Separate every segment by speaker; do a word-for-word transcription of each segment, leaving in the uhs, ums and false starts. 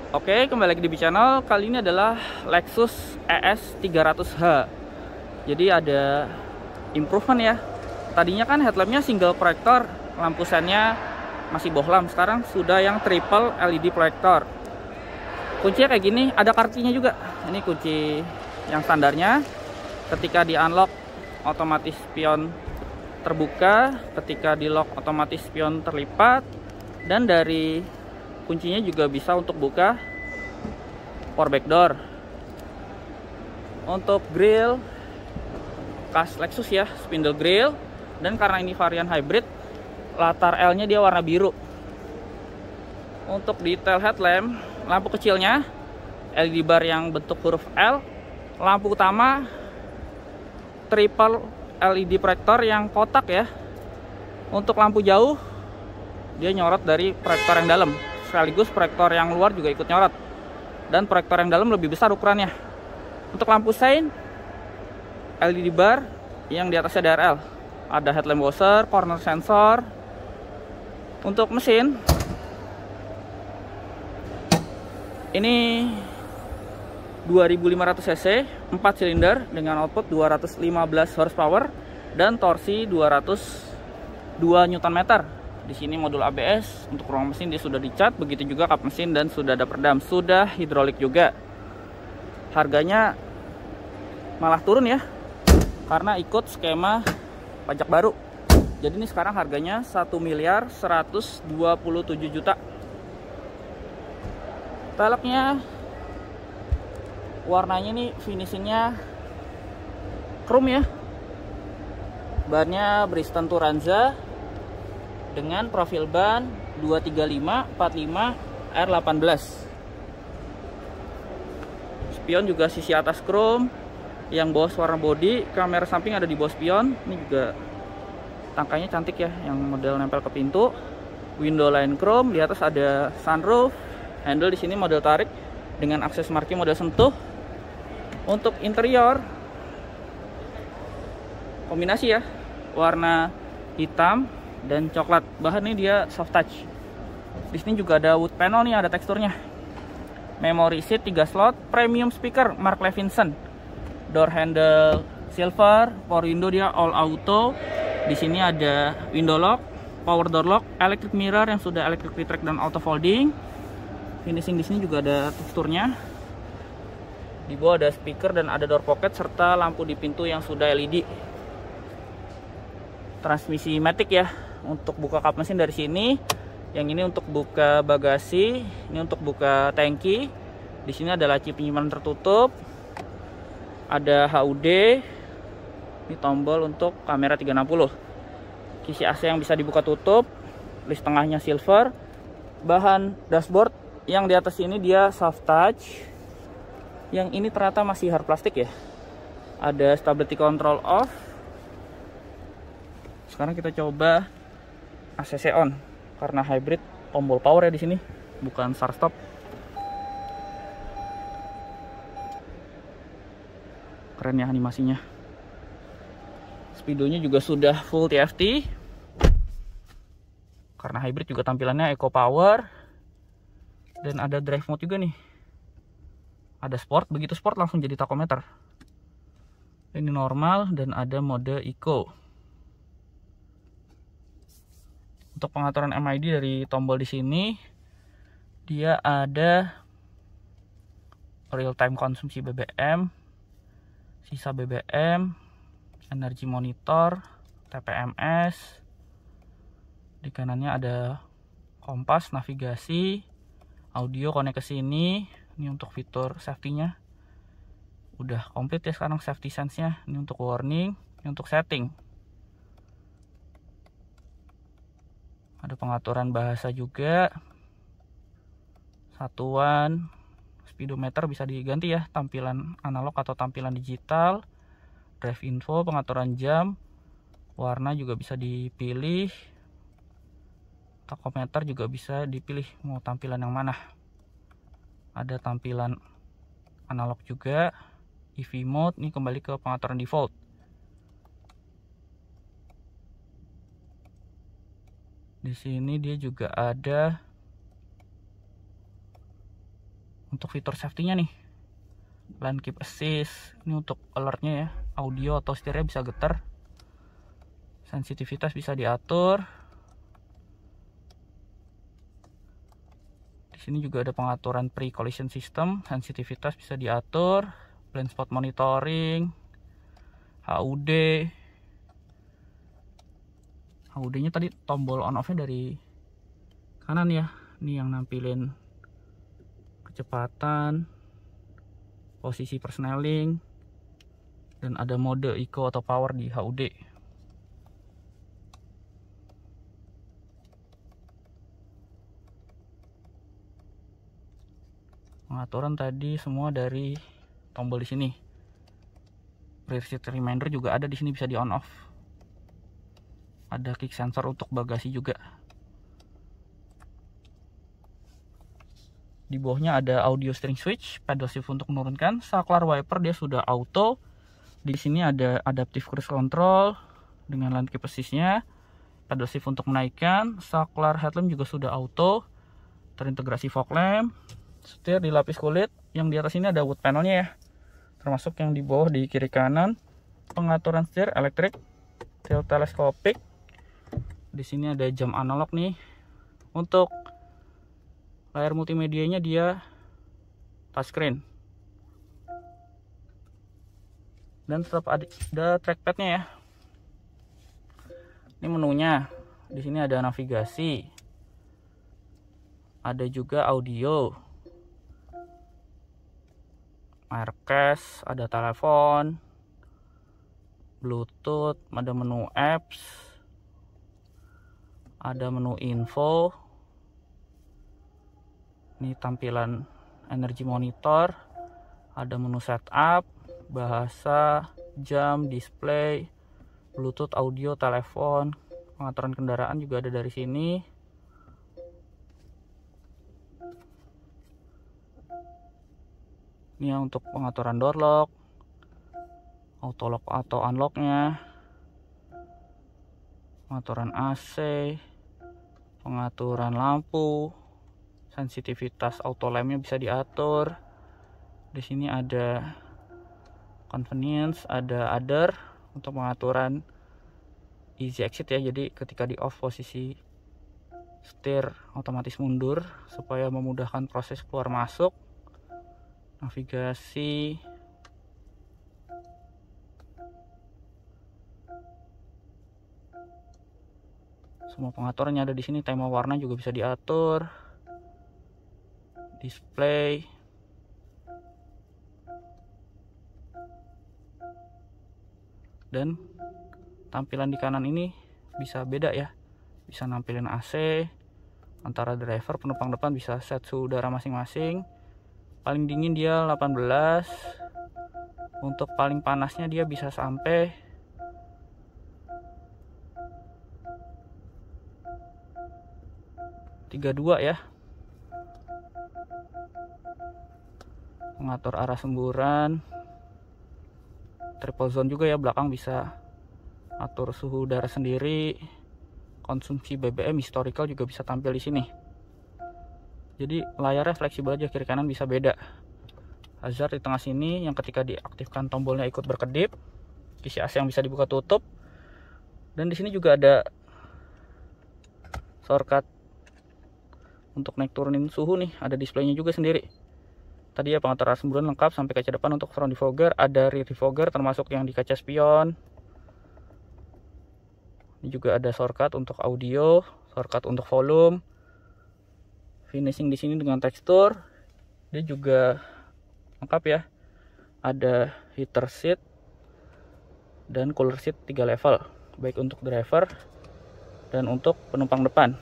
Speaker 1: Oke, kembali lagi di channel. Kali ini adalah Lexus E S tiga ratus H. Jadi ada improvement ya. Tadinya kan headlampnya single proyektor, lampu sennya masih bohlam. Sekarang sudah yang triple L E D proyektor. Kuncinya kayak gini, ada kartunya juga. Ini kunci yang standarnya. Ketika di unlock otomatis spion terbuka, ketika di lock otomatis spion terlipat, dan dari kuncinya juga bisa untuk buka power back door. Untuk grill khas Lexus ya, spindle grill, dan karena ini varian hybrid, latar L-nya dia warna biru. Untuk detail headlamp, lampu kecilnya L E D bar yang bentuk huruf L, lampu utama triple L E D proyektor yang kotak ya. Untuk lampu jauh dia nyorot dari proyektor yang dalam, sekaligus proyektor yang luar juga ikut nyorot, dan proyektor yang dalam lebih besar ukurannya. Untuk lampu sein L E D bar yang di atasnya D R L, ada headlamp washer, corner sensor. Untuk mesin ini dua ribu lima ratus cc, empat silinder dengan output dua ratus lima belas horsepower dan torsi dua ratus dua newton meter. Di sini modul A B S, untuk ruang mesin dia sudah dicat, begitu juga kap mesin dan sudah ada peredam, sudah hidrolik juga. Harganya malah turun ya, karena ikut skema pajak baru. Jadi ini sekarang harganya satu miliar seratus dua puluh tujuh juta. Velgnya warnanya nih finishingnya chrome ya. Bannya Bridgestone Turanza dengan profil ban dua tiga lima empat lima R delapan belas. Spion juga sisi atas chrome, yang bawah warna body, kamera samping ada di bawah spion. Ini juga tangkainya cantik ya, yang model nempel ke pintu. Window line chrome, di atas ada sunroof. Handle di sini model tarik dengan akses marking model sentuh. Untuk interior kombinasi ya, warna hitam dan coklat. Bahan ini dia soft touch. Di sini juga ada wood panel nih, ada teksturnya. Memory seat tiga slot, premium speaker Mark Levinson. Door handle silver, power window dia all auto. Di sini ada window lock, power door lock, electric mirror yang sudah electric retract dan auto folding. Finishing di sini juga ada teksturnya. Di bawah ada speaker dan ada door pocket serta lampu di pintu yang sudah L E D. Transmisi matic ya. Untuk buka kap mesin dari sini. Yang ini untuk buka bagasi, ini untuk buka tangki. Di sini ada laci penyimpanan tertutup. Ada H U D. Ini tombol untuk kamera tiga enam puluh. Kisi A C yang bisa dibuka tutup. List tengahnya silver. Bahan dashboard yang di atas ini dia soft touch. Yang ini ternyata masih hard plastik ya. Ada stability control off. Sekarang kita coba A C C on, karena hybrid tombol power ya di sini, bukan start stop. Keren ya animasinya. Speedonya juga sudah full T F T. Karena hybrid juga tampilannya eco power. Dan ada drive mode juga nih. Ada sport, begitu sport langsung jadi tachometer. Ini normal dan ada mode eco. Untuk pengaturan M I D dari tombol di sini, dia ada real time konsumsi B B M, sisa B B M, energi monitor, T P M S. Di kanannya ada kompas, navigasi, audio konek ke sini. Ini untuk fitur safety-nya. Udah komplit ya sekarang safety sense-nya. Ini untuk warning, ini untuk setting. Ada pengaturan bahasa juga. Satuan speedometer bisa diganti ya, tampilan analog atau tampilan digital. Drive info, pengaturan jam. Warna juga bisa dipilih. Tachometer juga bisa dipilih mau tampilan yang mana. Ada tampilan analog juga. E V mode, ini kembali ke pengaturan default. Di sini dia juga ada Untuk fitur safety-nya nih, lane keep assist, ini untuk alertnya ya, audio atau setirnya bisa getar, sensitivitas bisa diatur. Di sini juga ada pengaturan pre-collision system, sensitivitas bisa diatur, blind spot monitoring, H U D. H U D-nya tadi tombol on off-nya dari kanan ya. Ini yang nampilin kecepatan, posisi persneling, dan ada mode eco atau power di H U D. Pengaturan tadi semua dari tombol di sini. Rear seat reminder juga ada di sini, bisa di on off. Ada kick sensor untuk bagasi juga. Di bawahnya ada audio steering switch, pedal shift untuk menurunkan, saklar wiper dia sudah auto. Di sini ada adaptive cruise control dengan lane keep assist-nya, pedal shift untuk menaikkan, saklar headlamp juga sudah auto, terintegrasi fog lamp, setir dilapis kulit. Yang di atas ini ada wood panelnya ya, termasuk yang di bawah di kiri kanan. Pengaturan setir elektrik, tilt teleskopik. Di sini ada jam analog nih. Untuk layar multimedianya dia touchscreen, dan tetap ada trackpadnya ya. Ini menunya. Di sini ada navigasi, ada juga audio, Aircast, ada telepon, Bluetooth, ada menu apps, ada menu info. Ini tampilan energy monitor, ada menu setup, bahasa, jam, display, Bluetooth, audio, telepon, pengaturan kendaraan juga ada dari sini. Ini ya untuk pengaturan door lock, auto lock atau unlocknya, pengaturan A C, pengaturan lampu, sensitivitas auto lampnya bisa diatur. Di sini ada convenience, ada other untuk pengaturan easy exit ya. Jadi ketika di off posisi setir otomatis mundur supaya memudahkan proses keluar masuk. Navigasi, semua pengaturannya ada di sini. Tema warna juga bisa diatur, display, dan tampilan di kanan ini bisa beda ya, bisa nampilin A C antara driver, penumpang depan, bisa set suhu udara masing-masing. Paling dingin dia delapan belas, untuk paling panasnya dia bisa sampai tiga puluh dua ya. Mengatur arah semburan, triple zone juga ya, belakang bisa atur suhu udara sendiri, konsumsi B B M historical juga bisa tampil di sini. Jadi layarnya fleksibel aja, kiri kanan bisa beda. Hazard di tengah sini yang ketika diaktifkan tombolnya ikut berkedip, kisi A C yang bisa dibuka tutup, dan di sini juga ada shortcut untuk naik turunin suhu nih, ada displaynya juga sendiri. Tadi ya pengatur arah semburan lengkap sampai kaca depan. Untuk front defogger, ada rear defogger termasuk yang di kaca spion. Ini juga ada shortcut untuk audio, shortcut untuk volume. Finishing di sini dengan tekstur, dia juga lengkap ya. Ada heater seat dan cooler seat tiga level, baik untuk driver dan untuk penumpang depan.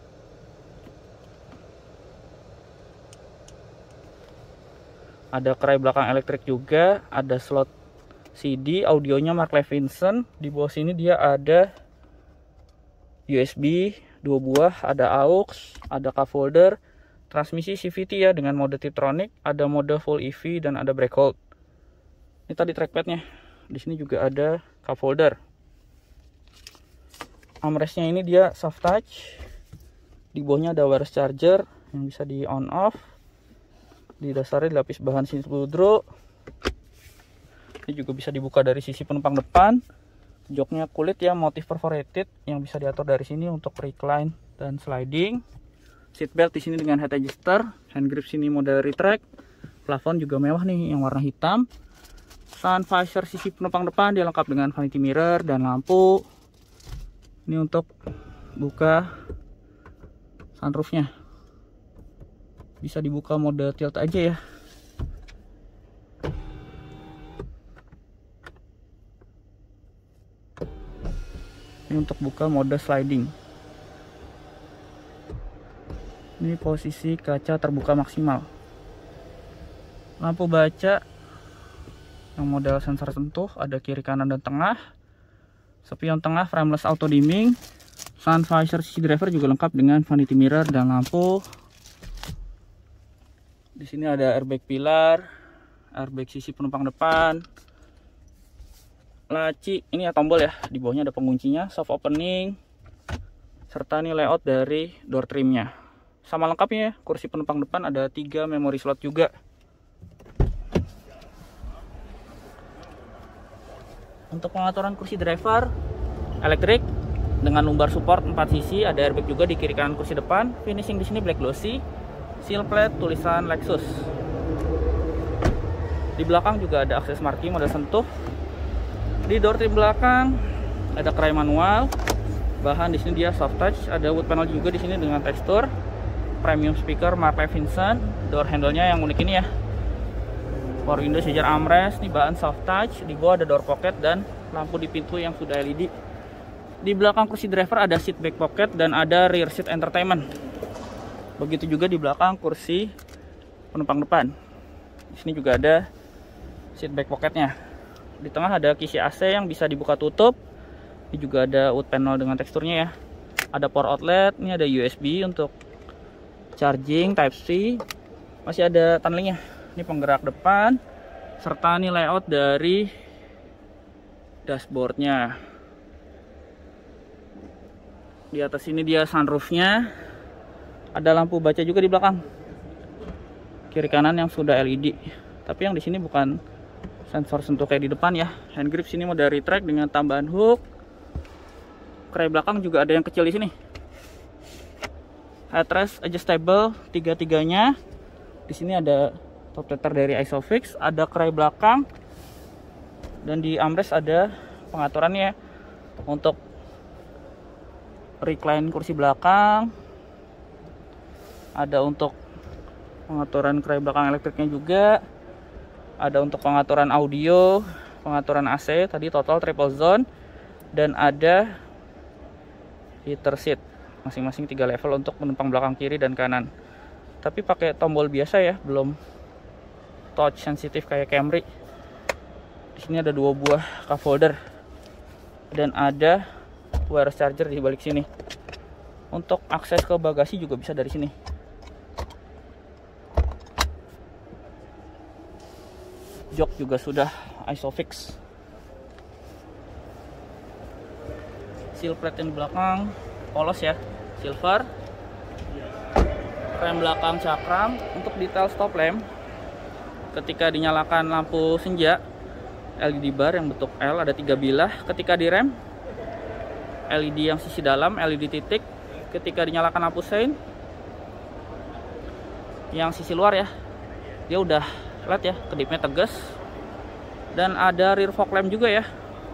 Speaker 1: Ada kerai belakang elektrik juga, ada slot C D, audionya Mark Levinson. Di bawah sini dia ada U S B dua buah, ada aux, ada cup holder, transmisi C V T ya dengan mode Tiptronic, ada mode full E V dan ada brake hold. Ini tadi trackpadnya. Di sini juga ada cup holder. Armrestnya ini dia soft touch. Di bawahnya ada wireless charger yang bisa di on off. didasari dilapis bahan silindro. Ini juga bisa dibuka dari sisi penumpang depan. Joknya kulit ya, motif perforated yang bisa diatur dari sini untuk recline dan sliding. Seatbelt di sini dengan head adjuster, hand grip sini model retract. Plafon juga mewah nih yang warna hitam. Sun visor sisi penumpang depan dia lengkap dengan vanity mirror dan lampu. Ini untuk buka sunroofnya. Bisa dibuka mode tilt aja ya. Ini untuk buka mode sliding. Ini posisi kaca terbuka maksimal. Lampu baca yang model sensor sentuh, ada kiri, kanan, dan tengah. Spion tengah frameless auto dimming. Sun visor sisi driver juga lengkap dengan vanity mirror dan lampu. Di sini ada airbag pilar, airbag sisi penumpang depan. Laci, ini ya tombol ya, di bawahnya ada penguncinya, soft opening, serta nih layout dari door trimnya. Sama lengkapnya ya, kursi penumpang depan ada tiga memory slot juga. Untuk pengaturan kursi driver, elektrik dengan lumbar support empat sisi, ada airbag juga di kiri kanan kursi depan. Finishing di sini black glossy, seal plate tulisan Lexus. Di belakang juga ada akses marquee model sentuh. Di door trim belakang ada kerai manual. Bahan di sini dia soft touch, ada wood panel juga di sini dengan tekstur. Premium speaker Mark Levinson. Door handle-nya yang unik ini ya. Power window sejajar armrest, ini bahan soft touch. Di bawah ada door pocket dan lampu di pintu yang sudah L E D. Di belakang kursi driver ada seat back pocket dan ada rear seat entertainment. Begitu juga di belakang kursi penumpang depan. Di sini juga ada seat back pocketnya. Di tengah ada kisi A C yang bisa dibuka tutup. Ini juga ada wood panel dengan teksturnya ya. Ada power outlet, ini ada U S B untuk charging Type C. Masih ada tunelingnya. Ini penggerak depan serta ini layout dari dashboardnya. Di atas ini dia sunroofnya. Ada lampu baca juga di belakang. Kiri kanan yang sudah L E D. Tapi yang di sini bukan sensor sentuh kayak di depan ya. Hand grip sini model retract dengan tambahan hook. Kerai belakang juga ada yang kecil di sini. Headrest adjustable tiga-tiganya. Di sini ada top tether dari Isofix, ada kerai belakang. Dan di armrest ada pengaturannya untuk recline kursi belakang. Ada untuk pengaturan kerai belakang elektriknya juga. Ada untuk pengaturan audio, pengaturan A C, tadi total triple zone. Dan ada heater seat, masing-masing tiga level untuk penumpang belakang kiri dan kanan. Tapi pakai tombol biasa ya, belum touch sensitif kayak Camry. Di sini ada dua buah cup holder. Dan ada wireless charger di balik sini. Untuk akses ke bagasi juga bisa dari sini. Jok juga sudah Isofix. Seal plate yang di belakang polos ya, silver. Rem belakang cakram. Untuk detail stop lamp, ketika dinyalakan lampu senja, L E D bar yang bentuk L ada tiga bilah. Ketika direm, L E D yang sisi dalam, L E D titik. Ketika dinyalakan lampu sein, yang sisi luar ya, dia udah L E D ya, kedipnya tegas. Dan ada rear fog lamp juga ya.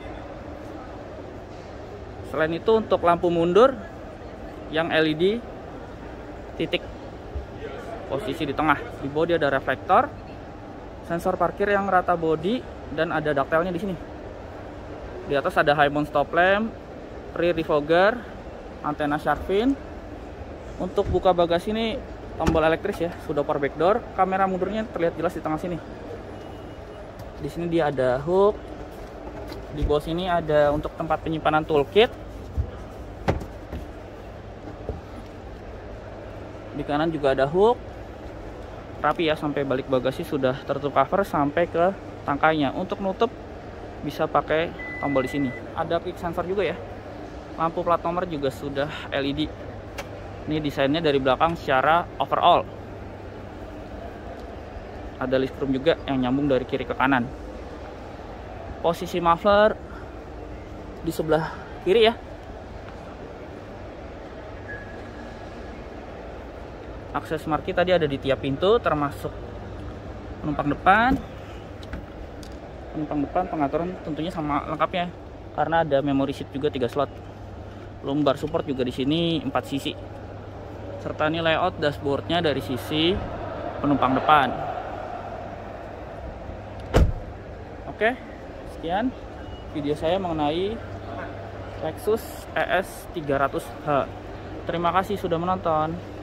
Speaker 1: Selain itu untuk lampu mundur yang L E D titik, posisi di tengah. Di bawah dia ada reflektor, sensor parkir yang rata bodi, dan ada ductile-nya di sini. Di atas ada high mount stop lamp, rear defogger, antena shark fin. Untuk buka bagasi ini tombol elektris ya, sudah power back door. Kamera mundurnya terlihat jelas di tengah sini. Di sini dia ada hook. Di bawah sini ada untuk tempat penyimpanan toolkit. Di kanan juga ada hook. Rapi ya, sampai balik bagasi sudah tertutup cover sampai ke tangkainya. Untuk nutup bisa pakai tombol di sini. Ada quick sensor juga ya. Lampu plat nomor juga sudah L E D. Ini desainnya dari belakang secara overall. Ada lift room juga yang nyambung dari kiri ke kanan. Posisi muffler di sebelah kiri ya. Akses marquee tadi ada di tiap pintu, termasuk penumpang depan. Penumpang depan pengaturan tentunya sama lengkapnya, karena ada memory seat juga tiga slot. Lumbar support juga di sini empat sisi. Serta ini layout dashboardnya dari sisi penumpang depan. Oke, sekian video saya mengenai Lexus E S tiga ratus H. Terima kasih sudah menonton.